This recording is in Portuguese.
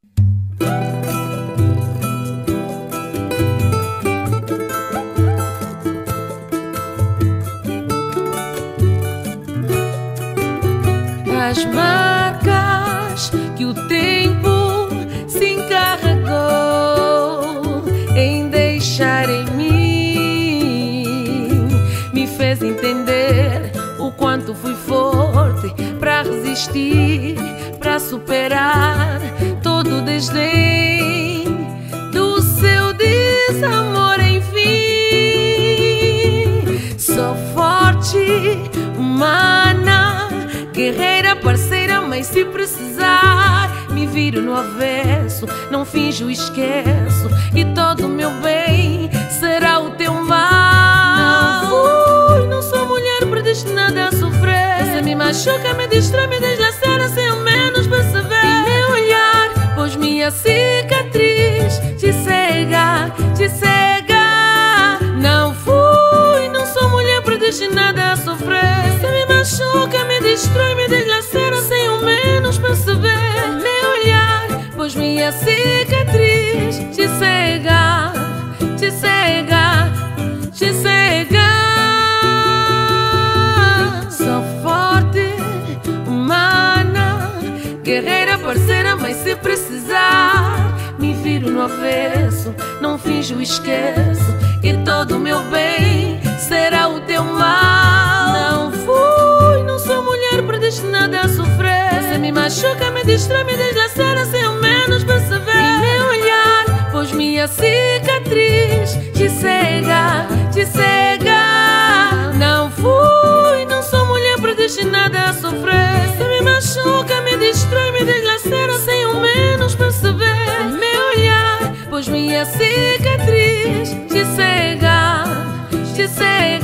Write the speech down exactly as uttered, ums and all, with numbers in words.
As marcas que o tempo se encarregou em deixar em mim me fez entender o quanto fui forte para resistir, para superar todo o desdém do seu desamor. Enfim, sou forte, humana, guerreira, parceira, mas se precisar me viro no avesso, não finjo, esqueço, e todo o meu bem será o teu mal. Não fui, não sou mulher predestinada a sofrer. Você me machuca, me destrói, me deslacera sem ao menos perceber. E meu olhar, pois minha cicatriz te cega, te cega. Não fui, não sou mulher predestinada a sofrer. Você me machuca, me destrói, me deslacera sem ao menos perceber. Meu olhar, pois minha cicatriz te cega, te cega, te cega. Sou forte, humana, guerreira, parceira, mas se precisar me viro no avesso, não finjo, esqueço, e todo o meu bem será o teu mal. Não fui, não sou mulher predestinada a sofrer. Você me machuca, me destrói, me deslacera sem ao menos perceber. E meu olhar, pois minha cicatriz te cega, te cega. Não fui, não sou mulher predestinada a sofrer. Você me machuca, me destrói, me deslacera sem ao menos perceber. Meu olhar, pois minha cicatriz te cega, te cega.